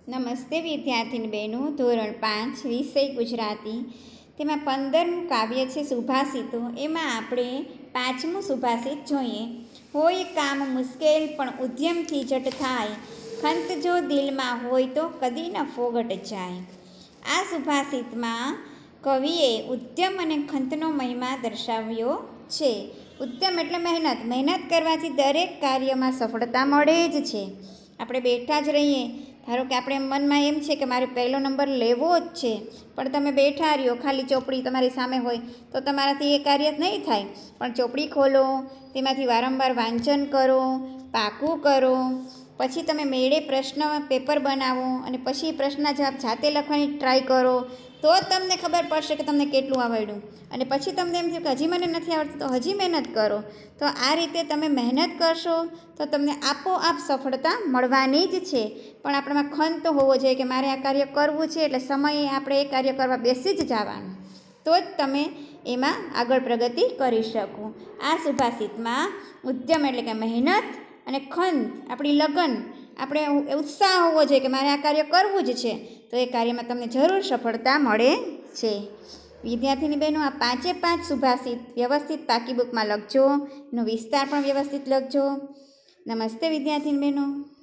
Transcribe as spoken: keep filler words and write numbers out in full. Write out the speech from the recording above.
નમસ્તે વિદ્યાર્થીની બહેનો, ધોરણ પાંચ વિષય ગુજરાતી. તેમાં પંદરમું કાવ્ય છે સુભાષિતો. એમાં આપણે પાંચમું સુભાષિત જોઈએ. હોય કામ મુશ્કેલ પણ ઉદ્યમથી જટ થાય, ખંત જો દિલમાં હોય તો કદી ન ફોગટ જાય. આ સુભાષિતમાં કવિએ ઉદ્યમ અને ખંતનો મહિમા દર્શાવ્યો છે. ઉદ્યમ એટલે મહેનત. મહેનત કરવાથી દરેક કાર્યમાં સફળતા મળે જ છે. આપણે બેઠા જ રહીએ, ધારો કે આપણે મનમાં એમ છે કે મારે પહેલો નંબર લેવો જ છે, પણ તમે બેઠા રહ્યો, ખાલી ચોપડી તમારી સામે હોય તો તમારાથી એ કાર્ય નહીં થાય. પણ ચોપડી ખોલો, તેમાંથી વારંવાર વાંચન કરો, પાકું કરો, પછી તમે મેળે પ્રશ્ન પેપર બનાવો અને પછી પ્રશ્નના જવાબ જાતે લખવાની ટ્રાય કરો, તો જ તમને ખબર પડશે કે તમને કેટલું આવડ્યું. અને પછી તમને એમ થયું કે હજી મને નથી આવડતું, તો હજી મહેનત કરો. તો આ રીતે તમે મહેનત કરશો તો તમને આપોઆપ સફળતા મળવાની જ છે. પણ આપણામાં ખંત હોવો જોઈએ કે મારે આ કાર્ય કરવું છે, એટલે સમયે આપણે એ કાર્ય કરવા બેસી જ જવાનું, તો જ તમે એમાં આગળ પ્રગતિ કરી શકો. આ સુભાષિતમાં ઉદ્યમ એટલે કે મહેનત અને ખંત, આપણી લગન, આપણે ઉત્સાહ હોવો જોઈએ કે મારે આ કાર્ય કરવું જ છે, તો એ કાર્યમાં તમને જરૂર સફળતા મળે છે. વિદ્યાર્થીની બહેનો, આ પાંચે પાંચ સુભાષિત વ્યવસ્થિત પાકી બુકમાં લખજો, એનો વિસ્તાર પણ વ્યવસ્થિત લખજો. નમસ્તે વિદ્યાર્થીની બહેનો.